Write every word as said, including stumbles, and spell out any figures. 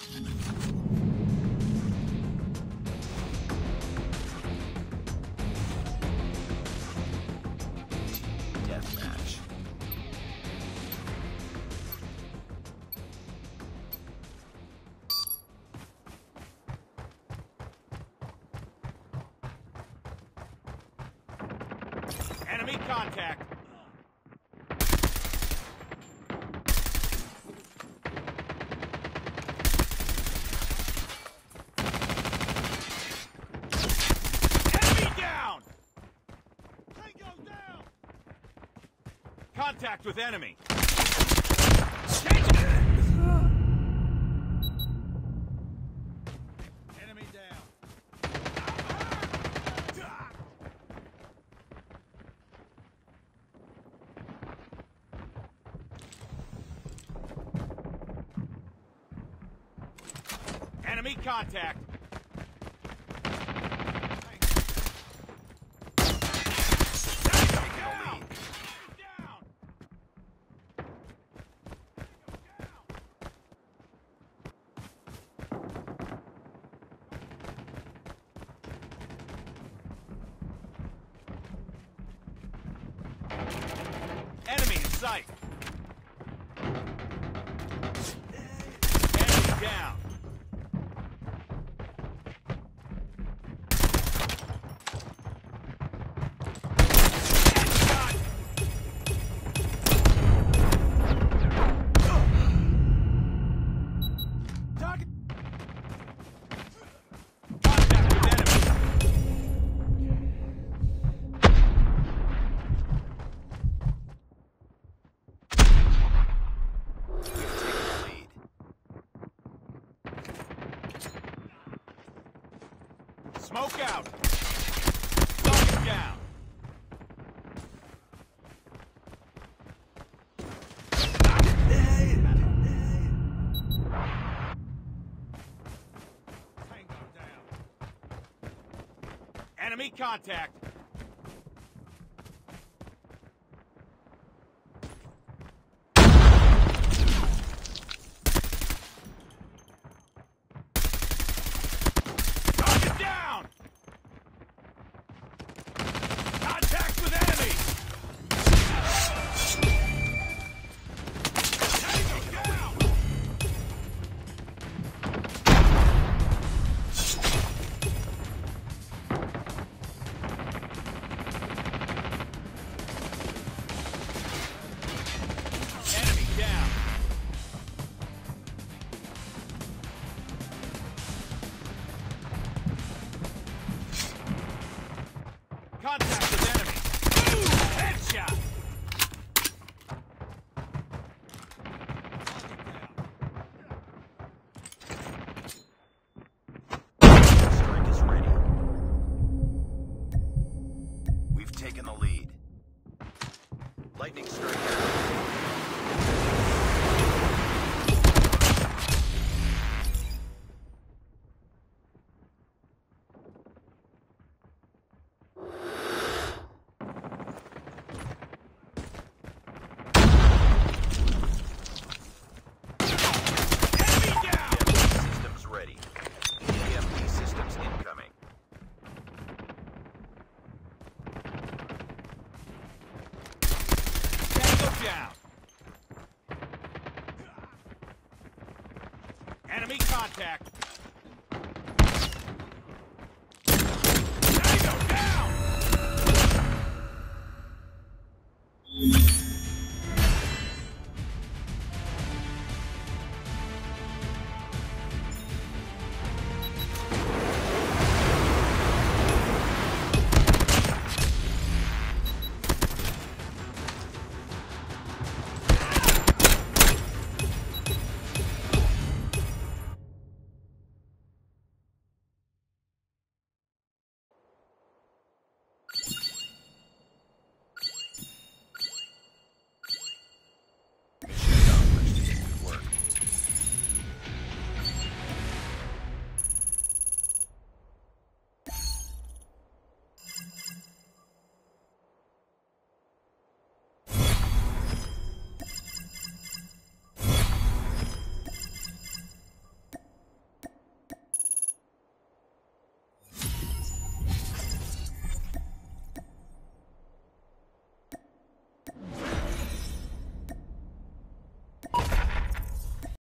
Deathmatch. Enemy contact. Enemy down. Tango down. Contact with enemy. Enemy down. Enemy contact. Down. Down. Enemy in sight. Enemy down. Target. Contact with enemy. Lead. Smoke out. Target down. Tango down. Enemy contact. Target down. Contact with enemy. Tango down. Enemy down. Contact with enemy. Headshot. Strike is ready. We've taken the lead. Lightning strike out. Enemy down. E M P systems ready. E M P systems incoming. Tango down. Enemy contact.